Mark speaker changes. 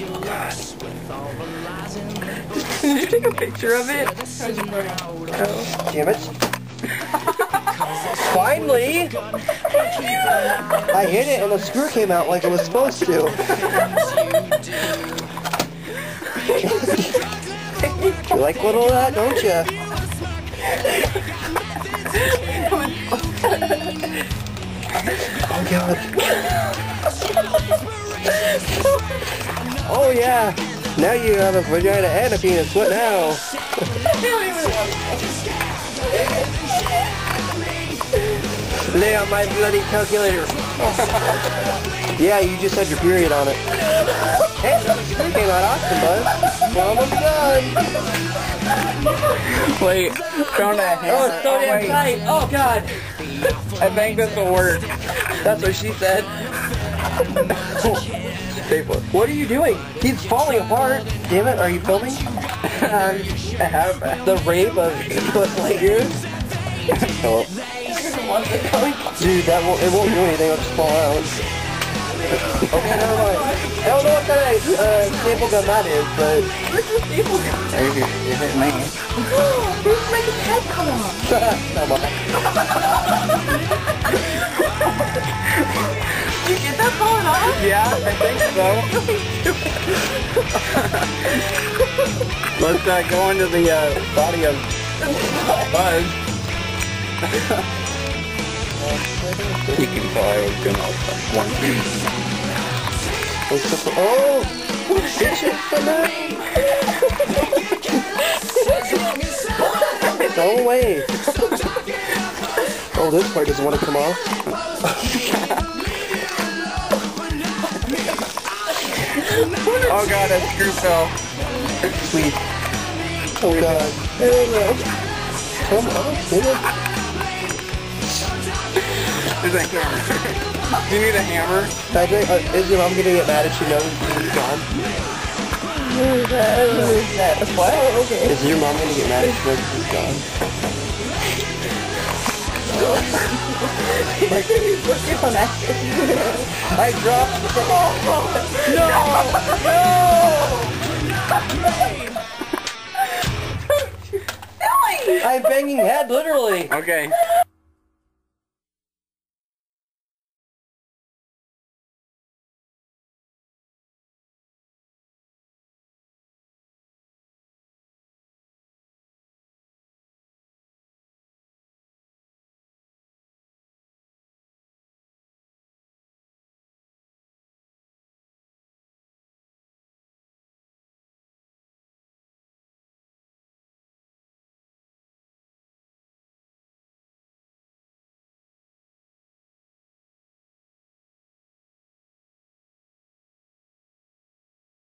Speaker 1: Did you take a picture of it?
Speaker 2: Oh. Damn it. Finally! I hit it and the screw came out like it was supposed to. You like little of that, don't you? Oh god. Oh yeah. Now you have a vagina and a penis. What now? Lay on my bloody calculator. Yeah, you just had your period on it. Hey, you came out awesome, bud. We're almost done.
Speaker 1: Wait, found a hammer.
Speaker 2: Oh, it's so damn tight. Oh, God.
Speaker 1: I think this will work.
Speaker 2: That's what she said. What are you doing? He's falling apart. Damn it, are you filming?
Speaker 1: I have
Speaker 2: The rape of 8-foot light years? Oh. Dude, it won't do anything, it'll just fall out. Okay, never mind. I don't know what kind of staple gun that is, but...
Speaker 1: Where's the staple gun?
Speaker 2: Is it me?
Speaker 1: Where's my head come off?
Speaker 2: No, bye.
Speaker 1: Did you get that falling off?
Speaker 2: Yeah, I think so. Let's go into the body of Buzz.
Speaker 1: You can tell I was doing all one piece.
Speaker 2: Oh! Go away! Oh, this part doesn't want to come off.
Speaker 1: Oh god, that screw fell.
Speaker 2: Sweet. Oh god. I don't know. Come on, baby.
Speaker 1: There's a hammer. Do you need a hammer?
Speaker 2: I think, is your mom gonna get mad if she knows he's gone?
Speaker 1: What? Okay.
Speaker 2: Is your mom gonna get mad if she knows he's gone?
Speaker 1: Like,
Speaker 2: I dropped the No! I'm banging head, literally.
Speaker 1: okay.